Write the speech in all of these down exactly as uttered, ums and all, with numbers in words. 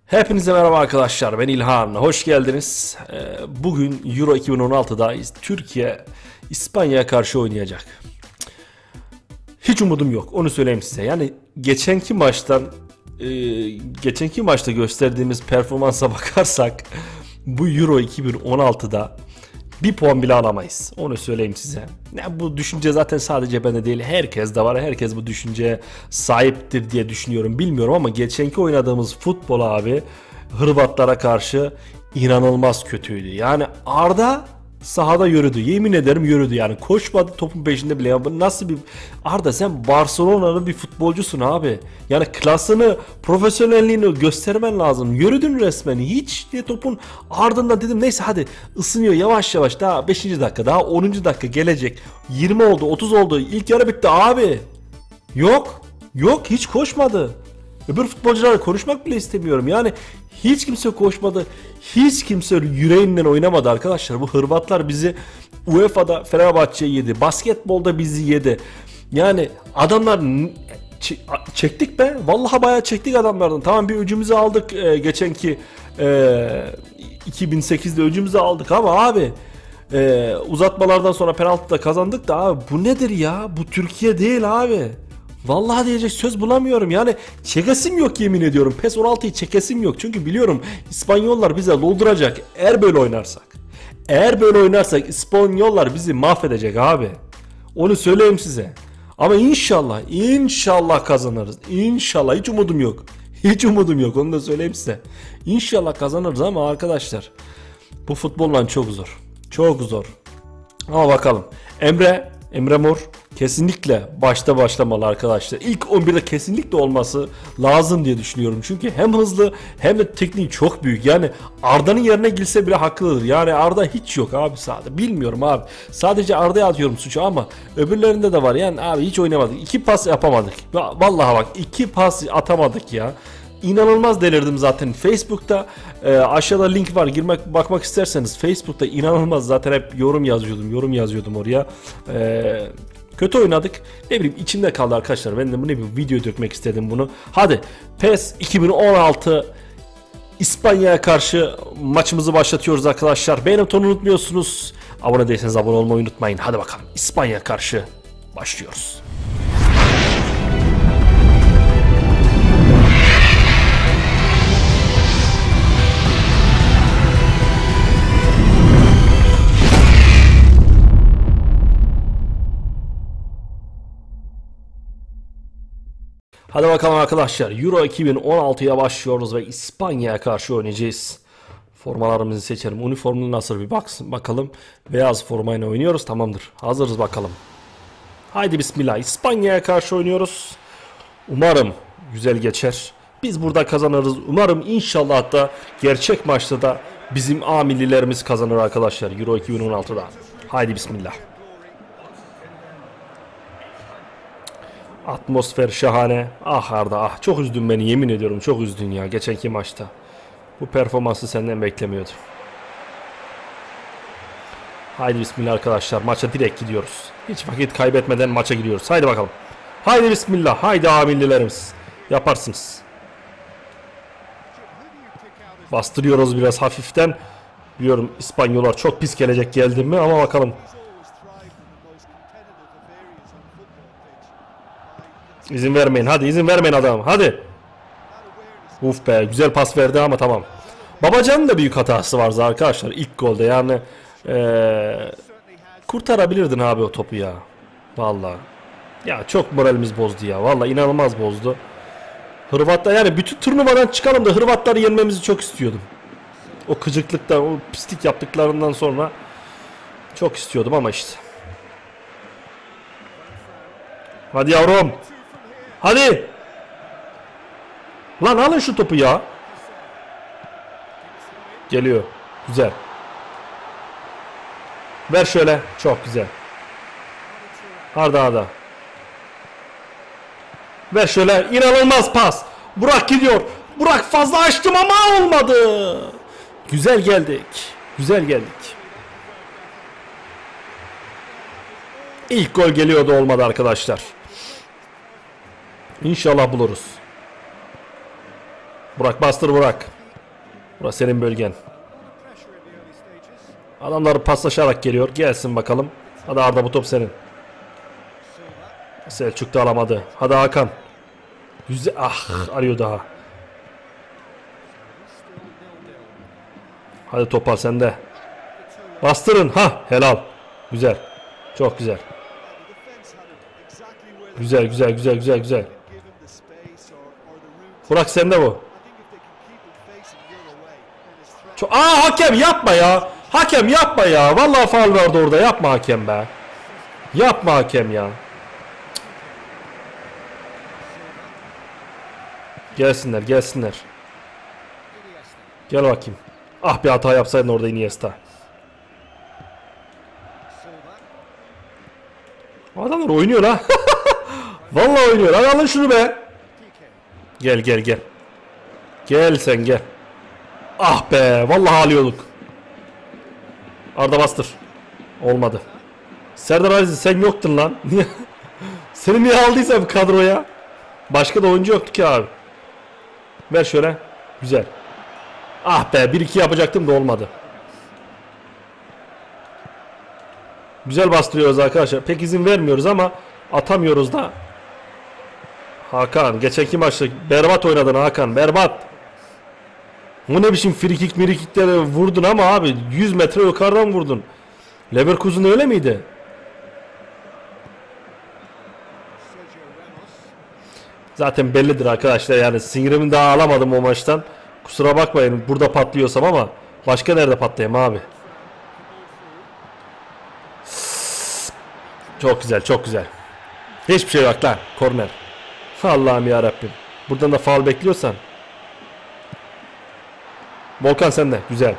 Hepinize merhaba arkadaşlar, ben İlhan, hoş geldiniz. Bugün Euro iki bin on altıda Türkiye İspanya'ya karşı oynayacak. Hiç umudum yok, onu söyleyeyim size. Yani geçenki maçtan geçenki maçta gösterdiğimiz performansa bakarsak bu Euro iki bin on altıda bir puan bile alamayız, onu söyleyeyim size. Ya bu düşünce zaten sadece bende değil, herkes de var, herkes bu düşünceye sahiptir diye düşünüyorum, bilmiyorum ama geçenki oynadığımız futbol abi Hırvatlara karşı inanılmaz kötüydü. Yani Arda sahada yürüdü, yemin ederim yürüdü, yani koşmadı topun peşinde bile. Ya bu nasıl bir Arda, sen Barcelona'nın bir futbolcusun abi, yani klasını, profesyonelliğini göstermen lazım. Yürüdün resmen hiç diye topun ardında. Dedim neyse hadi ısınıyor yavaş yavaş, daha beşinci dakika, daha onuncu dakika gelecek, yirmi oldu, otuz oldu, ilk yarı bitti abi. Yok yok, hiç koşmadı. Öbür futbolcularla konuşmak bile istemiyorum. Yani hiç kimse koşmadı. Hiç kimse yüreğinden oynamadı arkadaşlar. Bu Hırvatlar bizi U E F A'da Fenerbahçe'yi yedi. Basketbolda bizi yedi. Yani adamlar çektik be. Vallahi bayağı çektik adamlardan. Tamam, bir öcümüzü aldık e, geçenki e, iki bin sekizde öcümüzü aldık ama abi e, uzatmalardan sonra penaltıda kazandık da abi bu nedir ya? Bu Türkiye değil abi. Vallahi diyecek söz bulamıyorum. Yani çekesim yok, yemin ediyorum. PES on altıyı çekesim yok. Çünkü biliyorum İspanyollar bize dolduracak. Eğer böyle oynarsak. Eğer böyle oynarsak İspanyollar bizi mahvedecek abi. Onu söyleyeyim size. Ama inşallah, inşallah kazanırız. İnşallah, hiç umudum yok. Hiç umudum yok, onu da söyleyeyim size. İnşallah kazanırız ama arkadaşlar bu futbolla çok zor. Çok zor. Ama bakalım. Emre, Emre Mor kesinlikle başta başlamalı arkadaşlar. İlk on birde kesinlikle olması lazım diye düşünüyorum. Çünkü hem hızlı hem de tekniği çok büyük. Yani Arda'nın yerine girse bile haklıdır. Yani Arda hiç yok abi sahada. Bilmiyorum abi. Sadece Arda'ya atıyorum suçu ama öbürlerinde de var. Yani abi hiç oynamadık. İki pas yapamadık. Vallahi bak, iki pas atamadık ya. İnanılmaz delirdim zaten. Facebook'ta e, aşağıda link var, girmek bakmak isterseniz. Facebook'ta inanılmaz, zaten hep yorum yazıyordum. Yorum yazıyordum oraya. Eee Kötü oynadık. Ne bileyim, içimde kaldı arkadaşlar. Ben de bu ne bir video dökmek istedim bunu. Hadi PES iki bin on altı İspanya'ya karşı maçımızı başlatıyoruz arkadaşlar. Beğeni butonunu unutmuyorsunuz. Abone değilseniz abone olmayı unutmayın. Hadi bakalım, İspanya'ya karşı başlıyoruz. Hadi bakalım arkadaşlar, Euro iki bin on altıya başlıyoruz ve İspanya'ya karşı oynayacağız. Formalarımızı seçelim. Uniformlu nasıl bir baksın bakalım. Beyaz formayla oynuyoruz, tamamdır. Hazırız bakalım. Haydi bismillah, İspanya'ya karşı oynuyoruz. Umarım güzel geçer. Biz burada kazanırız. Umarım, inşallah, hatta gerçek maçta da bizim A millilerimiz kazanır arkadaşlar Euro iki bin on altıda. Haydi bismillah. Atmosfer şahane. Ah Arda ah, çok üzdün beni, yemin ediyorum çok üzdün ya geçenki maçta. Bu performansı senden beklemiyordum. Haydi bismillah arkadaşlar, maça direkt gidiyoruz. Hiç vakit kaybetmeden maça gidiyoruz. Haydi bakalım. Haydi bismillah. Haydi amillilerimiz. Yaparsınız. Bastırıyoruz biraz hafiften. Biliyorum İspanyollar çok pis gelecek geldi mi ama bakalım. İzin vermeyin. Hadi izin vermeyin adam. Hadi. Uf be, güzel pas verdi ama tamam. Babacan'ın da büyük hatası vardı arkadaşlar ilk golde. Yani ee, kurtarabilirdin abi o topu ya. Vallahi. Ya çok moralimiz bozdu ya. Vallahi inanılmaz bozdu. Hırvatlar, yani bütün turnuvadan çıkalım da Hırvatları yenmemizi çok istiyordum. O kıcıklıktan, o pislik yaptıklarından sonra çok istiyordum ama işte. Hadi yavrum. Hadi. Lan alın şu topu ya. Geliyor. Güzel. Ver şöyle. Çok güzel. Arda Arda. Ver şöyle. İnanılmaz pas. Burak gidiyor. Burak fazla açtım ama olmadı. Güzel geldik. Güzel geldik. İlk gol geliyordu, olmadı arkadaşlar. İnşallah buluruz. Burak bastır Burak. Burası senin bölgen. Adamlar paslaşarak geliyor. Gelsin bakalım. Hadi Arda, bu top senin. Selçuk da alamadı. Hadi Hakan. Güzel. Ah, arıyor daha. Hadi Topal sende. Bastırın. Ha, helal. Güzel. Çok güzel. Güzel güzel güzel güzel güzel. Burak sende bu. Çok... Aa, hakem yapma ya. Hakem yapma ya. Vallahi faul vardı orada. Yapma hakem be. Yapma hakem ya. Gelsinler gelsinler. Gel bakayım. Ah, bir hata yapsaydın orada Iniesta. Adamlar oynuyor ha. Vallahi oynuyor. Hadi alın şunu be. Gel gel gel. Gel sen gel. Ah be. Vallahi alıyorduk. Arda bastır. Olmadı. Serdar Aziz sen yoktun lan. Niye? Seni niye aldıysam kadroya? Başka da oyuncu yoktu ki abi. Ver şöyle. Güzel. Ah be, bir iki yapacaktım da olmadı. Güzel bastırıyoruz arkadaşlar. Pek izin vermiyoruz ama atamıyoruz da. Hakan, geçenki maçta berbat oynadın Hakan, berbat. Bu ne biçim frikik mirikikleri vurdun ama abi yüz metre yukarıdan vurdun. Leverkusen öyle miydi? Zaten bellidir arkadaşlar, yani sinirimi daha alamadım o maçtan. Kusura bakmayın burada patlıyorsam ama başka nerede patlayayım abi. Çok güzel, çok güzel. Hiçbir şey yok lan, korner. Allah'ım ya Rabbim. Buradan da faul bekliyorsan. Volkan sende, güzel.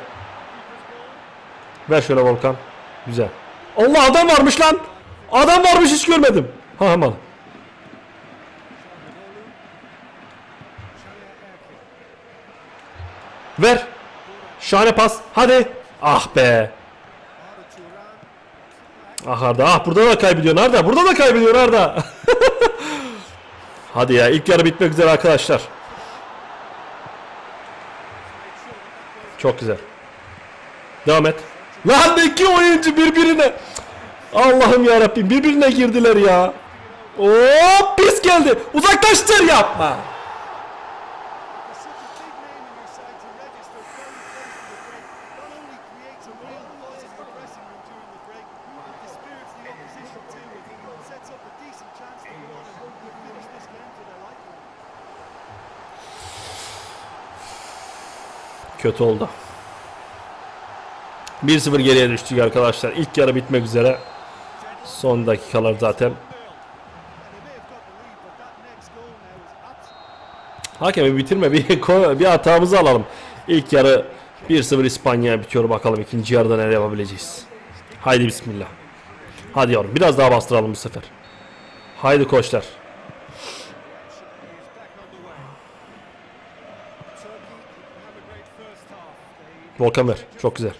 Ver şöyle Volkan. Güzel. Allah, adam varmış lan. Adam varmış, hiç görmedim. Ha aman. Ver. Şahane pas. Hadi. Ah be. Ah Arda. Ah, burada da kaybediyorsun Arda. Burada da kaybediyorsun Arda. Hadi ya, ilk yarı bitmek üzere arkadaşlar. Çok güzel. Devam et. Lan iki oyuncu birbirine. Allah'ım ya Rabbim, birbirine girdiler ya. Oo, pis geldi. Uzaklaştır, yapma. Kötü oldu. bir sıfır geriye düştük arkadaşlar. İlk yarı bitmek üzere. Son dakikalar zaten. Hakemi bitirme, bir bir hatamızı alalım. İlk yarı bir sıfır İspanya'ya bitiyor, bakalım ikinci yarıda neler yapabileceğiz. Haydi bismillah. Hadi yavrum, biraz daha bastıralım bu sefer. Haydi koçlar. Volkan ver. Çok güzel.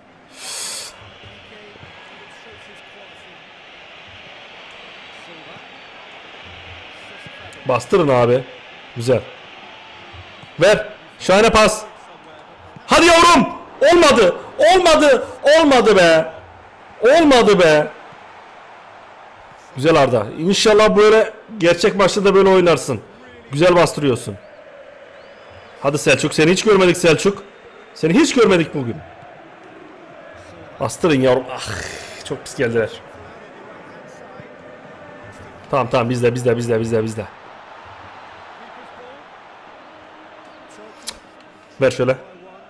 Bastırın abi. Güzel. Ver. Şahane pas. Hadi yavrum. Olmadı. Olmadı. Olmadı be. Olmadı be. Güzel Arda. İnşallah böyle gerçek maçta da böyle oynarsın. Güzel bastırıyorsun. Hadi Selçuk. Seni hiç görmedik Selçuk. Seni hiç görmedik bugün. Bastırın yavrum. Ah, çok pis geldiler. Tamam tamam, bizde bizde bizde bizde bizde. Ver şöyle.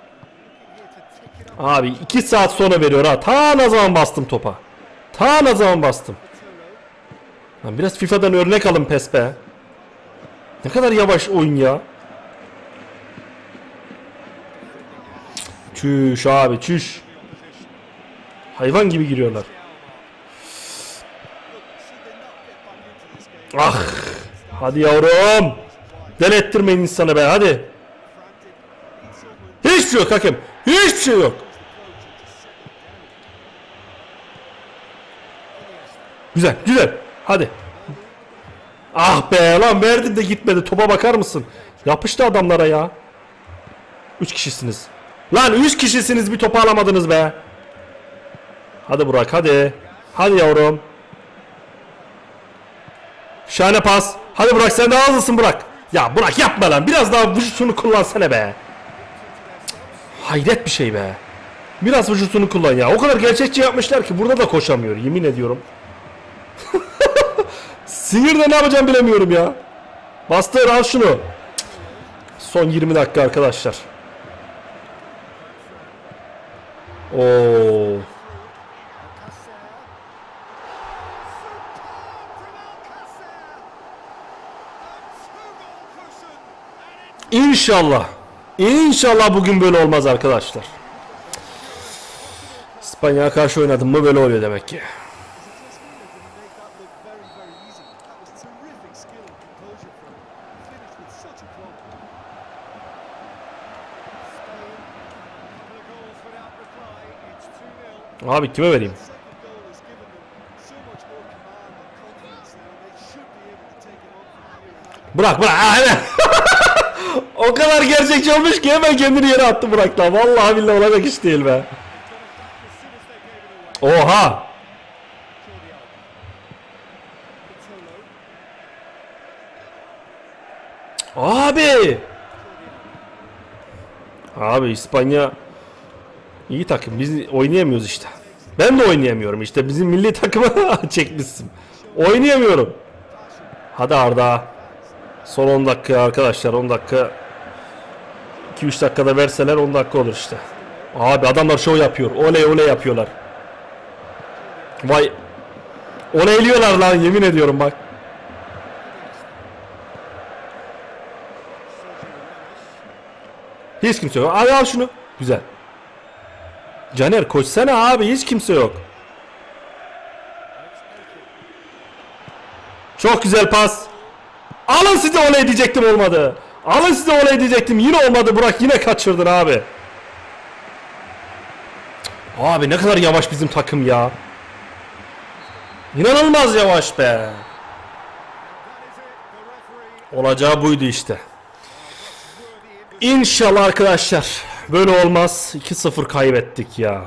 Abi iki saat sonra veriyor ha. Ta ne zaman bastım topa. Ta ne zaman bastım. Lan biraz FIFA'dan örnek alın pes be. Ne kadar yavaş oyun ya. Çüş abi, çüş. Hayvan gibi giriyorlar. Ah. Hadi yavrum. Delettirmeyin insanı be, hadi. Hiçbir şey yok hakem. Hiçbir şey yok. Güzel, güzel. Hadi. Ah be lan, verdim de gitmedi. Topa bakar mısın? Yapıştı adamlara ya. Üç kişisiniz. Lan üç kişisiniz, bir topu alamadınız be. Hadi Burak, hadi. Hadi yavrum. Şahane pas. Hadi Burak, sen daha hızlısın Burak. Ya Burak yapma lan. Biraz daha vücutunu kullansana be. Hayret bir şey be. Biraz vücutunu kullan ya. O kadar gerçekçi yapmışlar ki burada da koşamıyor. Yemin ediyorum. Sinirde ne yapacağım bilemiyorum ya. Bastır, al şunu. Son yirmi dakika arkadaşlar. Oo. İnşallah. İnşallah bugün böyle olmaz arkadaşlar. İspanya'ya karşı oynadım mı böyle oluyor demek ki. Abi kime vereyim? Bırak bırak. O kadar gerçekçi olmuş ki hemen kendini yere attı Burak lan. Vallahi billahi olacak iş değil be. Oha. Abi. Abi İspanya iyi takım. Biz oynayamıyoruz işte. Ben de oynayamıyorum işte. Bizim milli takımı çekmişsin. Oynayamıyorum. Hadi Arda. Son on dakika arkadaşlar. on dakika. iki üç dakikada verseler on dakika olur işte. Abi adamlar şov yapıyor. Oley oley yapıyorlar. Vay. Oleyliyorlar lan, yemin ediyorum bak. Hiç kimse yok. Abi al şunu. Güzel. Caner koşsana abi, hiç kimse yok. Çok güzel pas. Alın size oley diyecektim, olmadı. Alın size oley diyecektim, yine olmadı. Burak yine kaçırdın abi. Abi ne kadar yavaş bizim takım ya. İnanılmaz yavaş be. Olacağı buydu işte. İnşallah arkadaşlar böyle olmaz. iki sıfır kaybettik ya.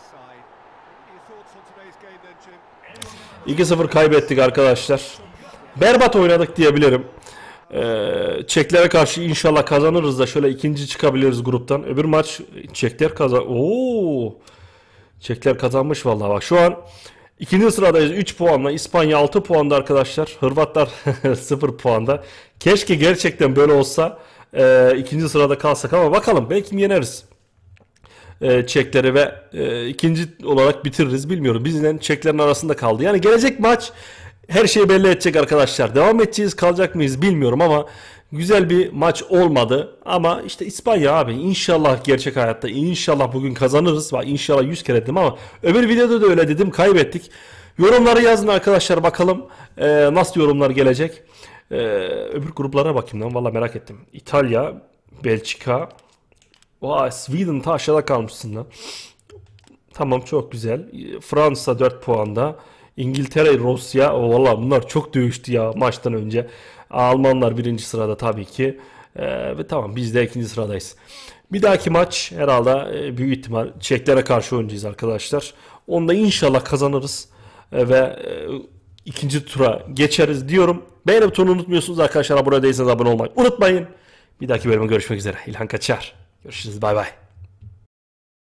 iki sıfır kaybettik arkadaşlar. Berbat oynadık diyebilirim. Ee, Çeklere karşı inşallah kazanırız da şöyle ikinci çıkabiliriz gruptan. Öbür maç Çekler kazan. Oo! Çekler kazanmış vallahi bak. Şu an ikinci sıradayız üç puanla. İspanya altı puanda arkadaşlar. Hırvatlar sıfır puanda. Keşke gerçekten böyle olsa. E, ikinci sırada kalsak ama bakalım, belki yeneriz. E, Çekleri ve e, ikinci olarak bitiririz. Bilmiyorum. Bizden Çeklerin arasında kaldı. Yani gelecek maç her şeyi belli edecek arkadaşlar. Devam edeceğiz, kalacak mıyız bilmiyorum ama güzel bir maç olmadı. Ama işte İspanya abi, inşallah gerçek hayatta inşallah bugün kazanırız. Bak inşallah yüz kere dedim ama öbür videoda da öyle dedim, kaybettik. Yorumları yazın arkadaşlar, bakalım e, nasıl yorumlar gelecek. E, öbür gruplara bakayım lan, valla merak ettim. İtalya, Belçika. Vay, Sweden ta aşağıda kalmışsın lan. Tamam, çok güzel. Fransa dört puanda. İngiltere, Rusya. O valla bunlar çok dövüştü ya maçtan önce. Almanlar birinci sırada tabii ki. Ee, ve tamam, biz de ikinci sıradayız. Bir dahaki maç herhalde e, büyük ihtimal Çeklere karşı oynayacağız arkadaşlar. Onda inşallah kazanırız. E, ve e, ikinci tura geçeriz diyorum. Beğeni butonunu unutmuyorsunuz arkadaşlar. Abone değilseniz abone olmayı unutmayın. Bir dahaki bölüme görüşmek üzere. İlhan Kaçar. Görüşürüz. Bay bay.